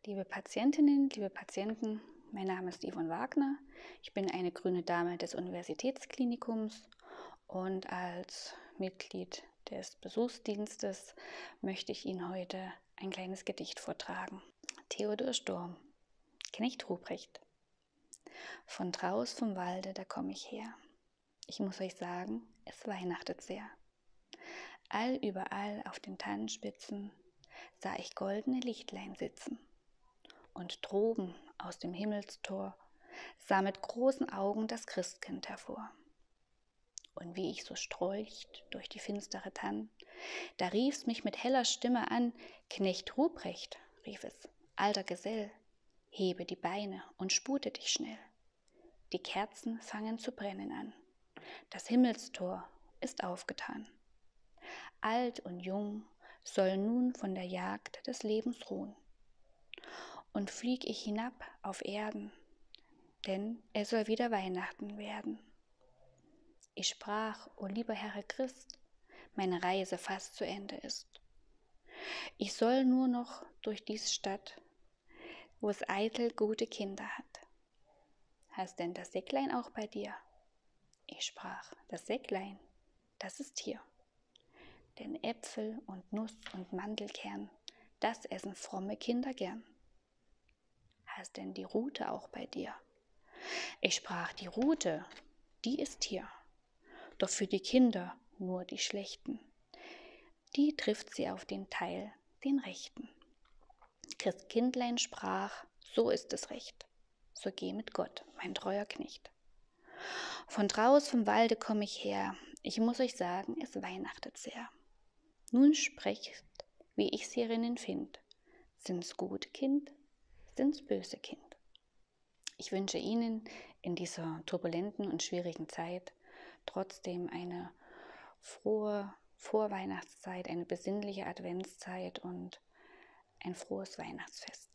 Liebe Patientinnen, liebe Patienten, mein Name ist Yvonne Wagner. Ich bin eine grüne Dame des Universitätsklinikums und als Mitglied des Besuchsdienstes möchte ich Ihnen heute ein kleines Gedicht vortragen. Theodor Storm, Knecht Ruprecht. Von draus vom Walde, da komm ich her. Ich muss euch sagen, es weihnachtet sehr. Überall auf den Tannenspitzen sah ich goldene Lichtlein sitzen. Und droben aus dem Himmelstor sah mit großen Augen das Christkind hervor. Und wie ich so strolcht durch die finstere Tann, da rief's mich mit heller Stimme an: Knecht Ruprecht, rief es, alter Gesell, hebe die Beine und spute dich schnell. Die Kerzen fangen zu brennen an, das Himmelstor ist aufgetan. Alt und jung sollen nun von der Jagd des Lebens ruhen. Und flieg ich hinab auf Erden, denn es soll wieder Weihnachten werden. Ich sprach, o lieber Herr Christ, meine Reise fast zu Ende ist. Ich soll nur noch durch diese Stadt, wo es eitel gute Kinder hat. Hast denn das Säcklein auch bei dir? Ich sprach, das Säcklein, das ist hier. Denn Äpfel und Nuss und Mandelkern, das essen fromme Kinder gern. Hast denn die Rute auch bei dir? Ich sprach, die Rute, die ist hier. Doch für die Kinder nur die Schlechten. Die trifft sie auf den Teil, den Rechten. Christkindlein sprach, so ist es recht. So geh mit Gott, mein treuer Knecht. Von draus vom Walde komm ich her. Ich muss euch sagen, es weihnachtet sehr. Nun sprecht, wie ich's hierinnen find. Sind's gute Kind, sind's böse Kind? Ich wünsche Ihnen in dieser turbulenten und schwierigen Zeit trotzdem eine frohe Vorweihnachtszeit, eine besinnliche Adventszeit und ein frohes Weihnachtsfest.